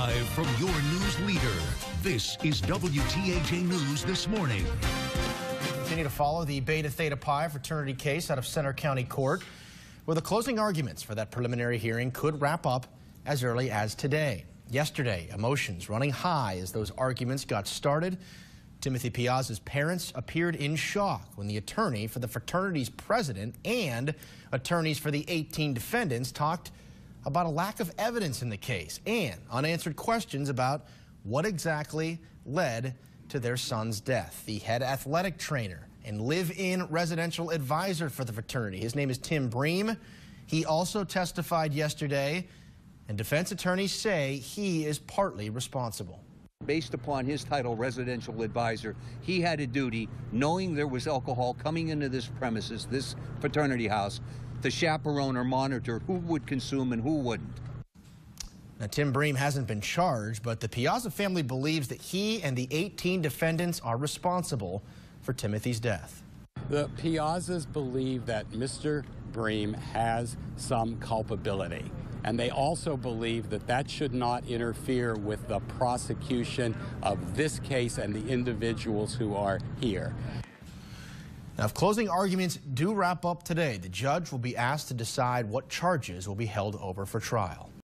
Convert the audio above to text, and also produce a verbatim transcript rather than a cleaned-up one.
Live from your news leader, this is W T A J News This Morning. Continue to follow the Beta Theta Pi fraternity case out of Center County Court, where the closing arguments for that preliminary hearing could wrap up as early as today. Yesterday, emotions running high as those arguments got started. Timothy Piazza's parents appeared in shock when the attorney for the fraternity's president and attorneys for the eighteen defendants talked about a lack of evidence in the case and unanswered questions about what exactly led to their son's death. The head athletic trainer and live-in residential advisor for the fraternity, his name is Tim Bream. He also testified yesterday, and defense attorneys say he is partly responsible. Based upon his title, residential advisor, he had a duty, knowing there was alcohol coming into this premises, this fraternity house, to chaperone or monitor who would consume and who wouldn't. Now, Tim Bream hasn't been charged, but the Piazza family believes that he and the eighteen defendants are responsible for Timothy's death. The Piazzas believe that Mister Bream has some culpability, and they also believe that that should not interfere with the prosecution of this case and the individuals who are here. Now, if closing arguments do wrap up today, the judge will be asked to decide what charges will be held over for trial.